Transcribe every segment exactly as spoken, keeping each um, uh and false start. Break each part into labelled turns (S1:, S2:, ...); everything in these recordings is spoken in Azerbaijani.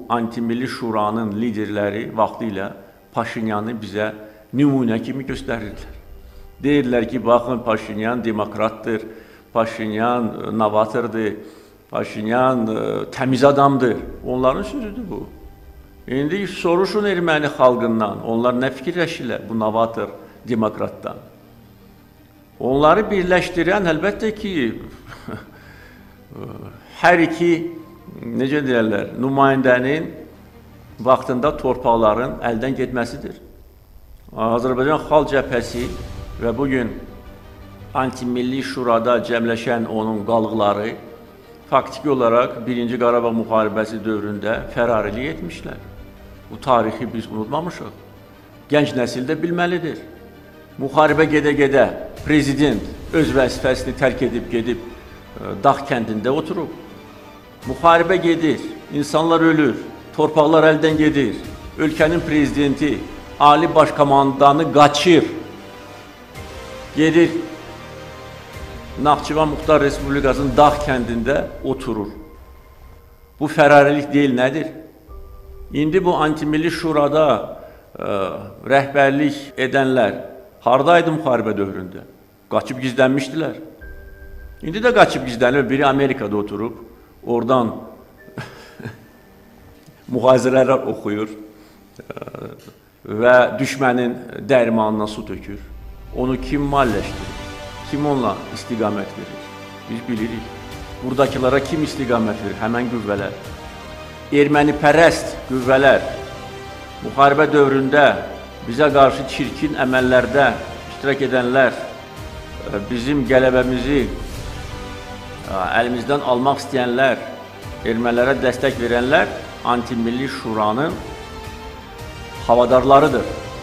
S1: anti-milli şuranın liderləri vaxtilə Paşinyanı bizə nümunə kimi göstərirlər. Deyirlər ki, baxın, Paşinyan demokratdır, Paşinyan novatordur, Paşinyan təmiz adamdır. Onların sözüdür bu. İndi soruşun erməni xalqından, onlar nə fikirləşirlər bu novator demokratdan? Onları birləşdirən əlbəttə ki, hər iki, necə deyərlər, nümayəndənin vaxtında torpaqların əldən getməsidir. Azərbaycan Xalq Cəbhəsi və bugün anti-milli şurada cəmləşən onun qalıqları faktiki olaraq birinci Qarabağ müharibəsi dövründə fərarilik etmişlər. Bu tarixi biz unutmamışıq. Gənc nəsil də bilməlidir. Müharibə gedə-gedə prezident öz vəzifəsini tərk edib gedib dağ kəndində oturub. Müharibə gedir, insanlar ölür, torpaqlar əldən gedir. Ölkənin prezidenti, ali başkomandanı qaçır. Gedir, Naxçıvan Muxtar Respublikasının dağ kəndində oturur. Bu fərarilik deyil, nədir? İndi bu anti-milli şurada ə, rəhbərlik edənlər haradaydı müharibə dövründə? Qaçıb gizlənmişdilər. İndi də qaçıb gizlənir, biri Amerikada oturub, oradan mühazirələr oxuyur ə, və düşmənin dərmanına su tökür. Onu kim malləşdirir? Kim onunla istiqamət verir? Biz bilirik. Buradakılara kim istiqamət verir? Həmən qüvvələr. Erməni pərəst qüvvələr müharibə dövründə bizə qarşı çirkin əməllərdə iştirak edənlər, bizim qələbəmizi əlimizdən almaq istəyənlər, ermənilərə dəstək verənlər anti-milli şuranın havadarlarıdır.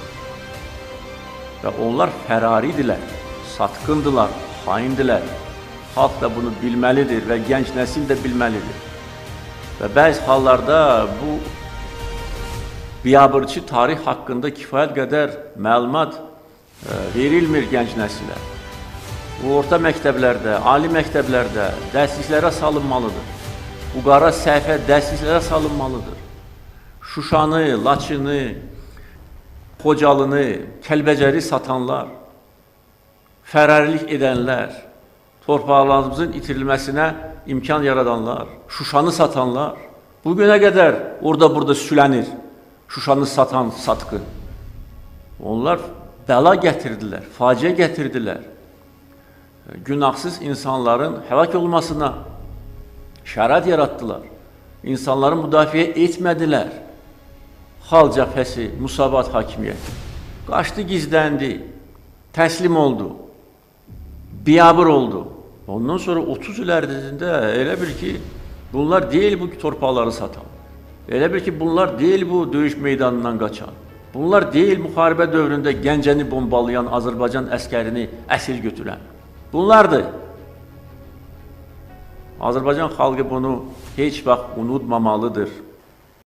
S1: Və onlar fəraridirlər, satqındılar, haindilər. Xalq da bunu bilməlidir və gənc nəsil də bilməlidir. Və bəzi hallarda bu biabırçı tarix haqqında kifayət qədər məlumat verilmir gənc nəsilə. Bu, orta məktəblərdə, ali məktəblərdə dərsliklərə salınmalıdır. Bu qara səhvə dərsliklərə salınmalıdır. Şuşanı, Laçını, Xocalını, Kəlbəcəri satanlar, fərarilik edənlər, torpaqlarımızın itirilməsinə imkan yaradanlar, Şuşanı satanlar, bugünə qədər orada-burada sülənir, Şuşanı satan satqın. Onlar bəla gətirdilər, faciə gətirdilər. Günahsız insanların həlak olmasına şərait yaratdılar. İnsanları müdafiə etmədilər. Xalq Cəbhəsi, Musavat hakimiyyəti qaçdı, gizləndi, təslim oldu, biabır oldu. Ondan sonra otuz il ərzində elə bil ki, bunlar deyil bu torpaqları satan. Elə bil ki, bunlar deyil bu döyüş meydanından qaçan. Bunlar deyil müharibə dövründə Gəncəni bombalayan Azərbaycan əskərini əsir götürən. Bunlardır. Azərbaycan xalqı bunu heç vaxt unutmamalıdır.